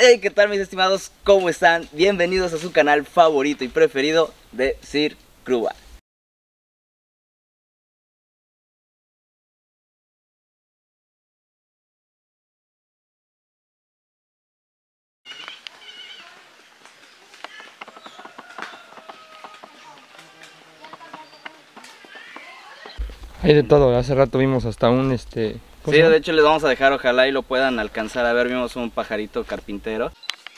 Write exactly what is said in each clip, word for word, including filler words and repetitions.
Hey, ¿qué tal mis estimados? ¿Cómo están? Bienvenidos a su canal favorito y preferido de Sir Kruba. Hay de todo, hace rato vimos hasta un este... Sí, de hecho les vamos a dejar, ojalá y lo puedan alcanzar a ver, vimos un pajarito carpintero.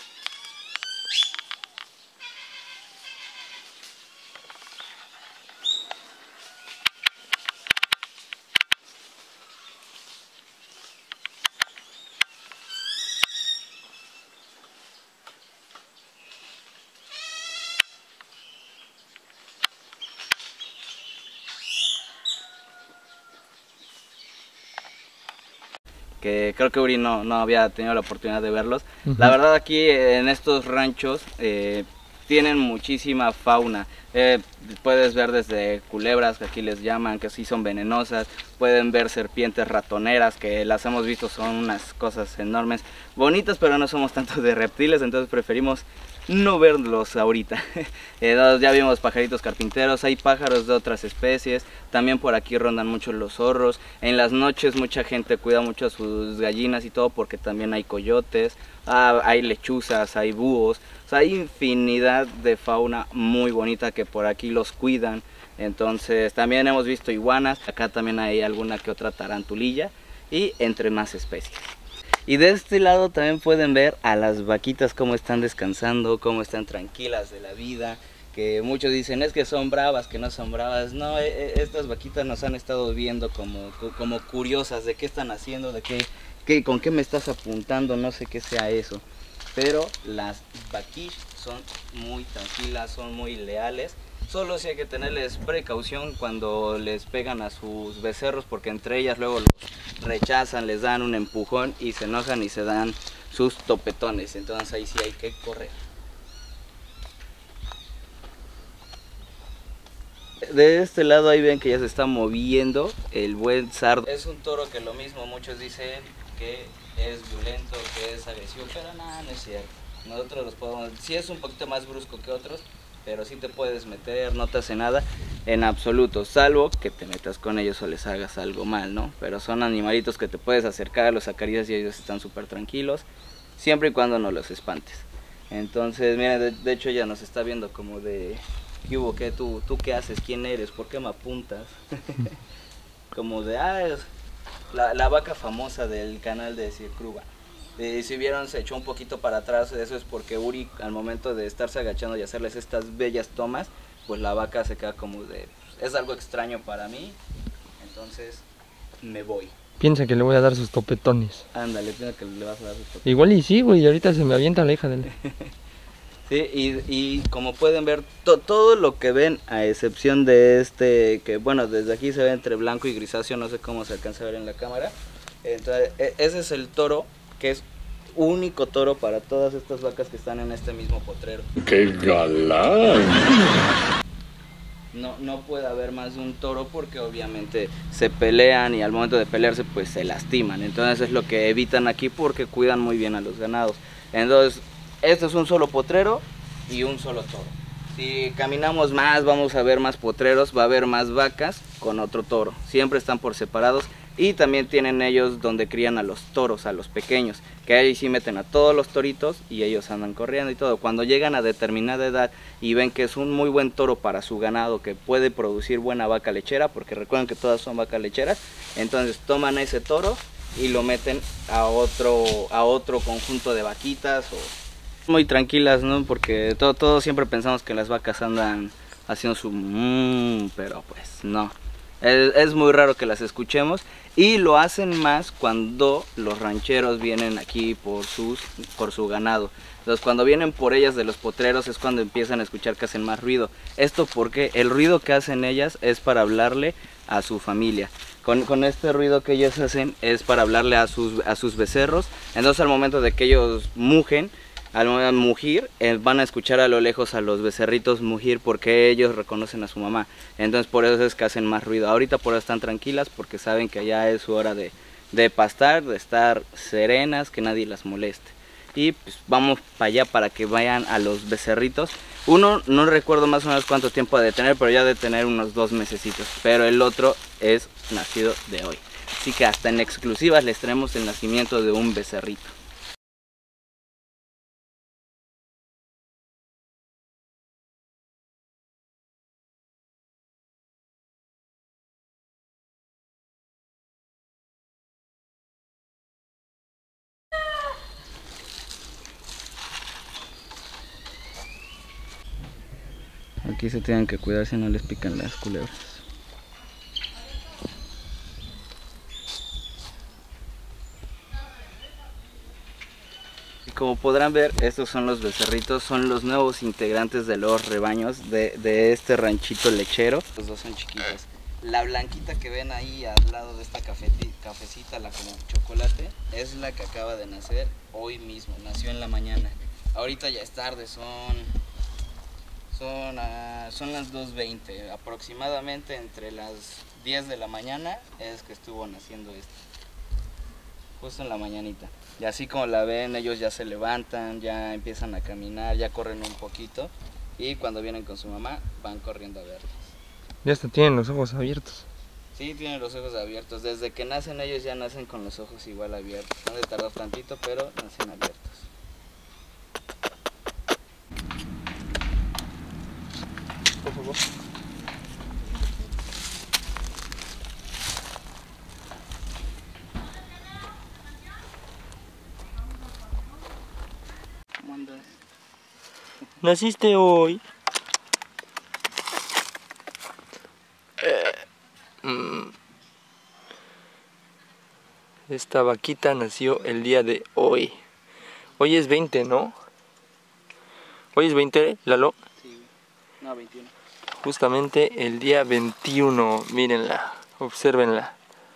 Que creo que Uri no, no había tenido la oportunidad de verlos. Uh-huh. La verdad aquí en estos ranchos eh, tienen muchísima fauna. Eh, puedes ver desde culebras, que aquí les llaman, que sí son venenosas. Pueden ver serpientes ratoneras, que las hemos visto, son unas cosas enormes, bonitas, pero no somos tanto de reptiles, entonces preferimos no verlos ahorita. eh, ya vimos pajaritos carpinteros, hay pájaros de otras especies, también por aquí rondan mucho los zorros. En las noches mucha gente cuida mucho a sus gallinas y todo, porque también hay coyotes, ah, hay lechuzas, hay búhos, o sea, hay infinidad de fauna muy bonita que por aquí los cuidan. Entonces también hemos visto iguanas, acá también hay alguna que otra tarantulilla y entre más especies. Y de este lado también pueden ver a las vaquitas cómo están descansando, cómo están tranquilas de la vida. Que muchos dicen es que son bravas, que no son bravas. No, eh, estas vaquitas nos han estado viendo como, como curiosas de qué están haciendo, de qué, qué, con qué me estás apuntando, no sé qué sea eso. Pero las vaquish son muy tranquilas, son muy leales. Solo sí hay que tenerles precaución cuando les pegan a sus becerros, porque entre ellas luego los rechazan, les dan un empujón y se enojan y se dan sus topetones. Entonces ahí sí hay que correr. De este lado ahí ven que ya se está moviendo el buen sardo. Es un toro que lo mismo, muchos dicen que es violento, que es agresivo, pero nada, no es cierto. Nosotros los podemos, sí es un poquito más brusco que otros, pero sí te puedes meter, no te hace nada en absoluto, salvo que te metas con ellos o les hagas algo mal, ¿no? Pero son animalitos que te puedes acercar, los acaricias y ellos están súper tranquilos, siempre y cuando no los espantes. Entonces, mira, de, de hecho ya nos está viendo como de, ¿qué hubo? ¿Qué? ¿Tú, tú qué haces? ¿Quién eres? ¿Por qué me apuntas? Como de, ah, es la, la vaca famosa del canal de Sir Kruba. Eh, si vieron, se echó un poquito para atrás, eso es porque Uri al momento de estarse agachando y hacerles estas bellas tomas, pues la vaca se queda como de, es algo extraño para mí, entonces me voy. Piensa que le voy a dar sus topetones. Ándale, piensa que le vas a dar sus topetones. Igual y sí, güey, ahorita se me avienta la hija de él. Sí, y, y como pueden ver, to, todo lo que ven, a excepción de este, que bueno, desde aquí se ve entre blanco y grisáceo, no sé cómo se alcanza a ver en la cámara. Entonces, ese es el toro, que es único toro para todas estas vacas que están en este mismo potrero. ¡Qué galán! No, no puede haber más de un toro porque obviamente se pelean y al momento de pelearse pues se lastiman. Entonces es lo que evitan aquí porque cuidan muy bien a los ganados. Entonces este es un solo potrero y un solo toro. Si caminamos más vamos a ver más potreros, va a haber más vacas con otro toro. Siempre están por separados. Y también tienen ellos donde crían a los toros, a los pequeños, que ahí sí meten a todos los toritos y ellos andan corriendo y todo. Cuando llegan a determinada edad y ven que es un muy buen toro para su ganado, que puede producir buena vaca lechera, porque recuerden que todas son vacas lecheras, entonces toman ese toro y lo meten a otro, a otro conjunto de vaquitas. O muy tranquilas, ¿no? Porque todo, todo siempre pensamos que las vacas andan haciendo su mmm, pero pues no. Es, es muy raro que las escuchemos y lo hacen más cuando los rancheros vienen aquí por, sus, por su ganado. Entonces cuando vienen por ellas de los potreros es cuando empiezan a escuchar que hacen más ruido. Esto porque el ruido que hacen ellas es para hablarle a su familia. Con, con este ruido que ellos hacen es para hablarle a sus, a sus becerros. Entonces al momento de que ellos mugen, al mugir, eh, van a escuchar a lo lejos a los becerritos mugir porque ellos reconocen a su mamá. Entonces por eso es que hacen más ruido. Ahorita por eso están tranquilas porque saben que ya es su hora de, de pastar, de estar serenas, que nadie las moleste. y pues vamos para allá para que vayan a los becerritos. Uno no recuerdo más o menos cuánto tiempo ha de tener, pero ya de tener unos dos mesecitos, pero el otro es nacido de hoy. Así que hasta en exclusivas les traemos el nacimiento de un becerrito. Aquí se tienen que cuidar si no les pican las culebras. Y como podrán ver, estos son los becerritos, son los nuevos integrantes de los rebaños de, de este ranchito lechero. Los dos son chiquitos. La blanquita que ven ahí al lado de esta cafeti, cafecita, la como chocolate, es la que acaba de nacer hoy mismo, nació en la mañana. Ahorita ya es tarde, son... Son, uh, son las dos veinte, aproximadamente entre las diez de la mañana es que estuvo naciendo esto. Justo en la mañanita. Y así como la ven, ellos ya se levantan, ya empiezan a caminar, ya corren un poquito. Y cuando vienen con su mamá, van corriendo a verlos. Ya hasta tienen los ojos abiertos. Sí, tienen los ojos abiertos. Desde que nacen ellos ya nacen con los ojos igual abiertos. Han de tardar tantito, pero nacen abiertos. Por favor. ¿Cómo andas? Naciste hoy. Esta vaquita nació el día de hoy. Hoy es veinte, ¿no? Hoy es veinte, Lalo. Sí, no, veintiuno. Justamente el día veintiuno, mírenla, obsérvenla.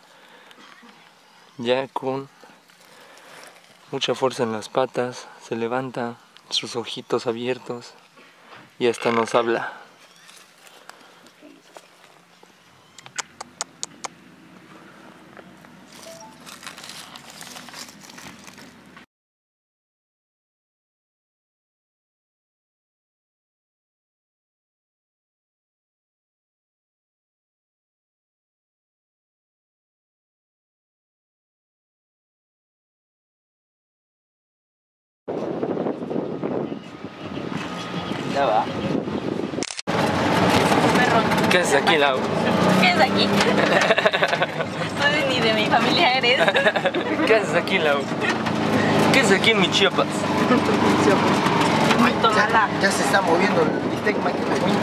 Ya con mucha fuerza en las patas, se levanta, sus ojitos abiertos y hasta nos habla. Ya va. ¿Qué haces aquí, Lau? ¿Qué haces aquí? No, ni de mi familia eres. ¿Qué haces aquí, Lau? ¿Qué haces aquí en mi Chiapas? Muy tomada. Ya se está moviendo el bistec, Mike.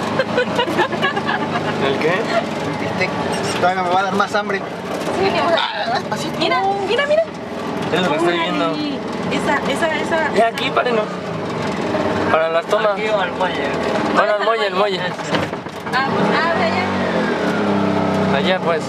¿El qué? El bistec. Todavía me va a dar más hambre. Sí, venimos a... Mira, mira, mira. Es lo que estoy viendo. Ay, esa, esa, esa. Ya aquí, párenos. Para las tomas. Aquí o al muelle. Bueno, el muelle, el muelle. Ah, pues, ah, de allá. Allá, pues.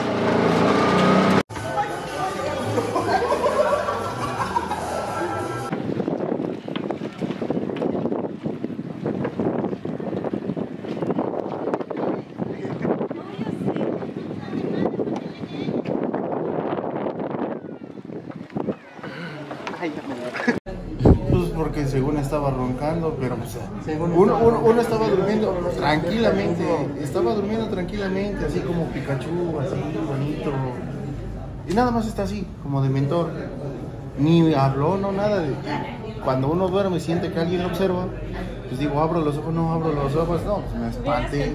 Pues porque según estaba roncando, pero pues, uno, uno, uno estaba durmiendo tranquilamente, estaba durmiendo tranquilamente, así como Pikachu, así bonito. Y nada más está así, como de mentor. Ni habló, no nada. De, cuando uno duerme siente que alguien lo observa, pues digo, abro los ojos, no abro los ojos, no, pues me espanté.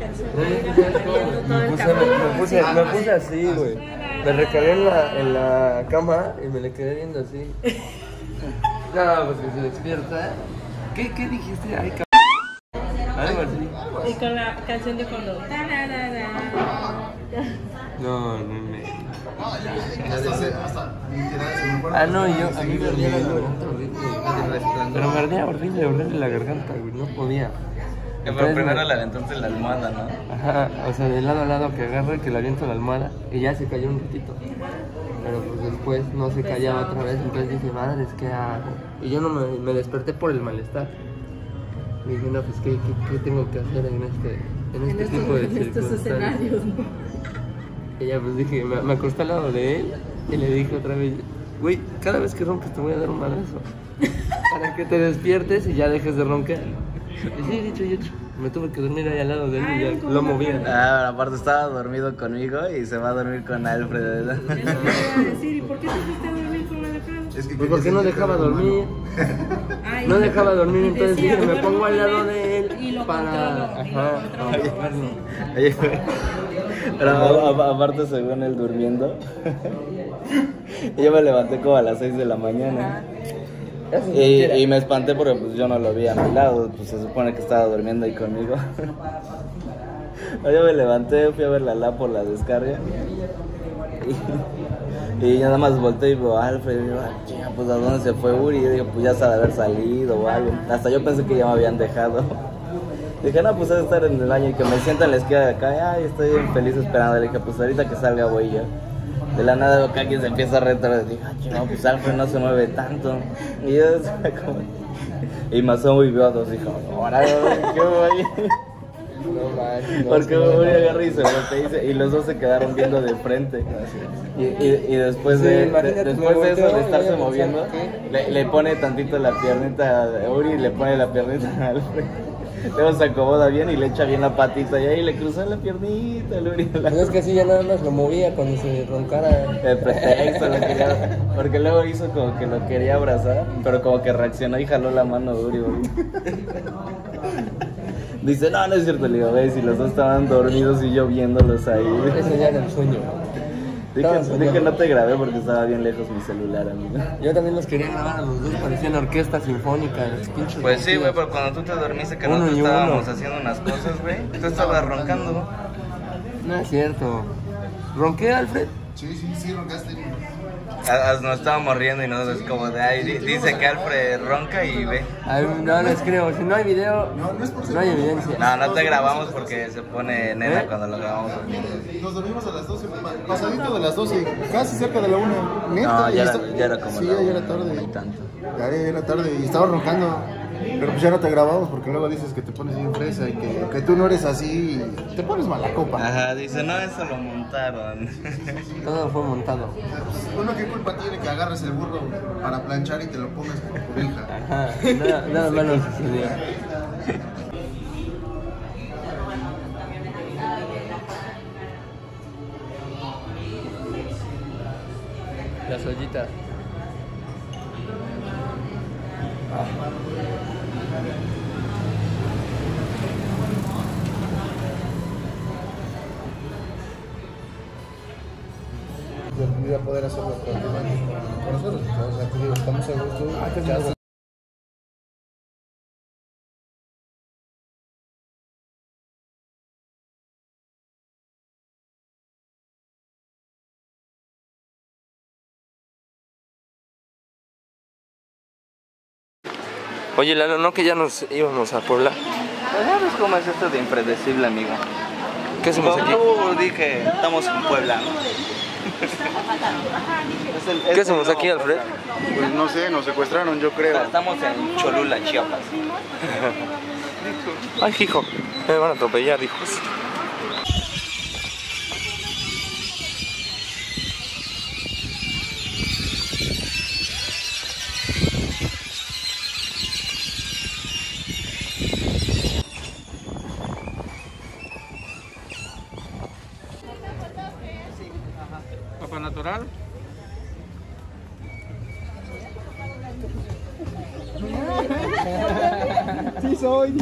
Me puse, me, puse, me puse así, güey. Me recargué en la, en la cama y me le quedé viendo así. No, pues que se despierta. ¿Qué, qué dijiste? Ay, cabrón. Algo así. Y con la canción de fondo. No, no me. Hasta se, hasta, Ah, no, yo, a mí me ardía la garganta horrible. Pero me ardía horrible, horrible la garganta, güey, no podía. Pero primero la aventaste en la almohada, ¿no? Ajá, o sea, de lado a lado que agarro y que la aviento a la almohada y ya se cayó un ratito. Pero pues después no se callaba otra vez, entonces dije, madres, ¿qué hago? Y yo no me, me desperté por el malestar. Y dije, no, pues, ¿qué, qué, qué tengo que hacer en este, en este en tipo estos, de circunstancias? En estos escenarios, ¿no? Y ya pues dije, me, me acosté al lado de él y le dije otra vez, güey, cada vez que rompes te voy a dar un madrazo. para que te despiertes y ya dejes de roncar. Y sí, dicho y hecho. Me tuve que dormir ahí al lado de él y ya lo movía. Ah, aparte estaba dormido conmigo y se va a dormir con Alfred. Eso te iba a decir, ¿y por qué te fuiste a dormir con Alejandro? Es que Pues porque no dejaba dormir. Ay, No dejaba dormir, y entonces decía, dije, me duermo pongo al con lado él de él y lo para... controlo, y lo Ajá, controlo. para verlo. Oye, pero a- a- aparte según él durmiendo, yo me levanté como a las seis de la mañana. Eso es Y, mentira. y me espanté porque pues yo no lo vi a mi lado, pues se supone que estaba durmiendo ahí conmigo. Yo me levanté, fui a ver la la por la descarga y, y nada más volteé y veo a Alfred y digo, ah, chinga, pues a dónde se fue Uri, y digo, pues ya se ha de haber salido o algo. Hasta yo pensé que ya me habían dejado. Dije, no, pues ha de estar en el baño y que me sienta en la esquina de acá, ay, estoy bien feliz esperando. Le dije, pues ahorita que salga voy yo. De la nada acá que se empieza a retar, dije, ah, no, pues Alfred no se mueve tanto. Y yo, como... Y Mazón y vio a dos, dijo, ahora, ¿qué voy? No manches, no, Porque sí, no, Uri no. agarra y se voltea y, se- y los dos se quedaron viendo de frente. Y, y, y después Sí, de, de- imagínate, después me de eso, volteo de y estarse voy a moviendo, pensar, le, le pone tantito la piernita a Uri y le pone la piernita a Alfred. Luego se acomoda bien y le echa bien la patita y ahí le cruzó la piernita al Uri. Pues es que así ya nada más lo movía cuando se roncara. El pretexto, lo quería- porque luego hizo como que lo quería abrazar, pero como que reaccionó y jaló la mano de Uri. Uri. Dice, no, no es cierto, le digo, ves, y los dos estaban dormidos y yo viéndolos ahí. Ese ya era el sueño. Dije, Estaban dije soñando. no te grabé porque estaba bien lejos mi celular, amigo. Yo también los quería grabar a los dos, parecían orquesta sinfónica. los pinches Pues sí, güey, ronquidos. pero cuando tú te dormiste que Uno nosotros y uno. estábamos haciendo unas cosas, güey, tú estabas roncando. No es cierto. ¿Ronqué, Alfred? Sí, sí, sí, roncaste. A- a- Nos estábamos riendo y nosotros como de ahí, di- dice que Alfred ronca y ve. Ay, no les creo. Si no hay video, No, no es por ser- no hay evidencia. No, no te grabamos porque se pone nena ¿Eh? cuando lo grabamos. Nos dormimos a las doce, pasadito de las doce, casi cerca de la una. Neta, No, y ya era, esta- ya era como sí, la ya era una, tarde. no tanto. Ya era- era tarde y estaba roncando. Pero pues ya no te grabamos porque luego dices que te pones bien fresa y que, que tú no eres así. y te pones mala copa. Ajá, dice, no, eso lo montaron. Todo fue montado. Uno, ¿qué culpa tiene que agarres el burro para planchar y te lo pongas como cobija? Ajá, nada, nada malo sucedió. Las ollitas. Yo iba a poder hacerlo con nosotros. O sea, te digo, estamos a gusto. Oye, Lalo, ¿no que ya nos íbamos a Puebla? Pues sabes cómo es esto de impredecible, amigo. ¿Qué hacemos Como aquí? tú dije, estamos en Puebla, ¿no? Es el- es ¿Qué el hacemos nuevo aquí, Alfred? Pues no sé, nos secuestraron, yo creo. Estamos en Cholula, Chiapas. Ay, hijo, me van a atropellar, hijos. Papa natural. Sí soy.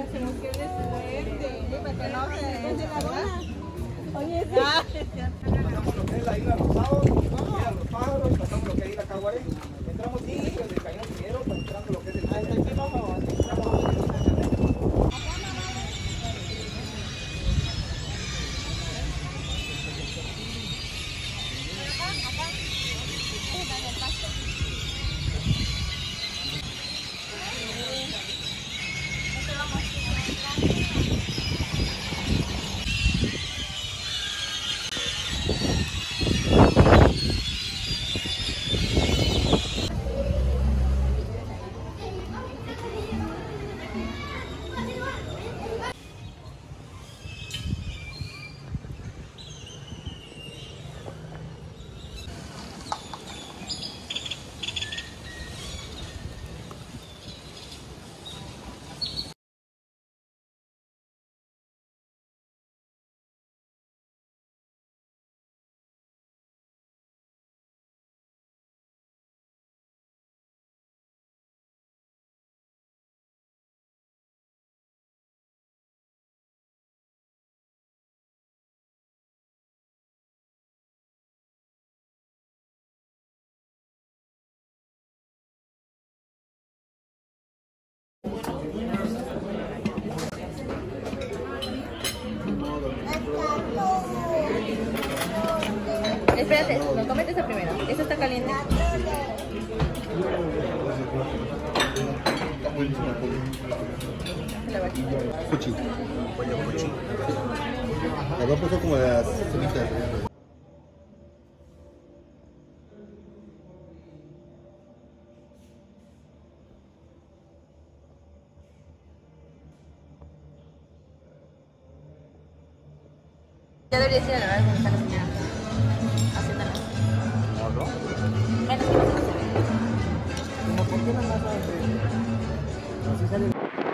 Pasamos lo que es la isla Rosado, mira los pájaros, pasamos lo que es la Caguaré. Entramos desde el Cañón Figuero, pues entrando lo que es el espérate, no comete esa primero. Esta está caliente. La vaquita. Cuchi. Pollo cuchi. La voy a poner como las solitas. Ya deberías ir a lavar donde está la señora. Haciéndola. ¿No, no? Menos que vas a hacer. Como por qué no más así sale.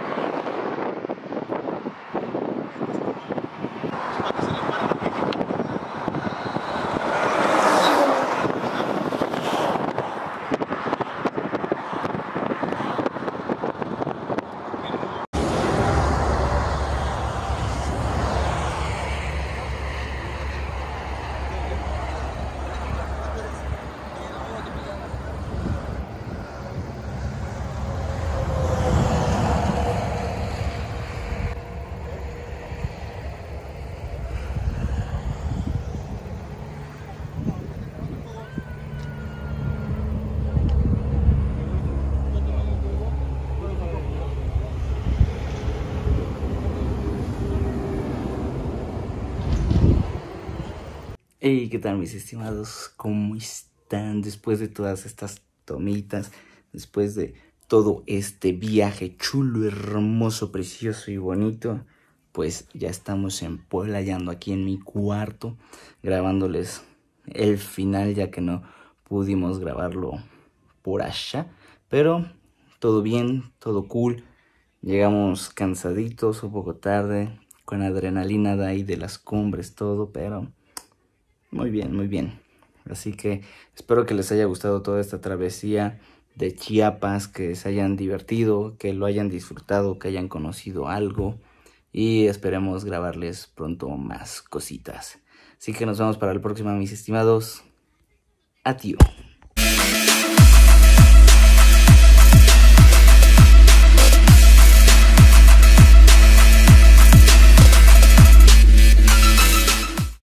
Hey, ¿qué tal mis estimados? ¿Cómo están después de todas estas tomitas? Después de todo este viaje chulo, hermoso, precioso y bonito. Pues ya estamos en Puebla, ya ando aquí en mi cuarto grabándoles el final, ya que no pudimos grabarlo por allá. Pero todo bien, todo cool. Llegamos cansaditos, un poco tarde, con adrenalina de ahí de las cumbres, todo, pero muy bien, muy bien. Así que espero que les haya gustado toda esta travesía de Chiapas, que se hayan divertido, que lo hayan disfrutado, que hayan conocido algo. Y esperemos grabarles pronto más cositas. Así que nos vemos para el próximo, mis estimados. Adiós.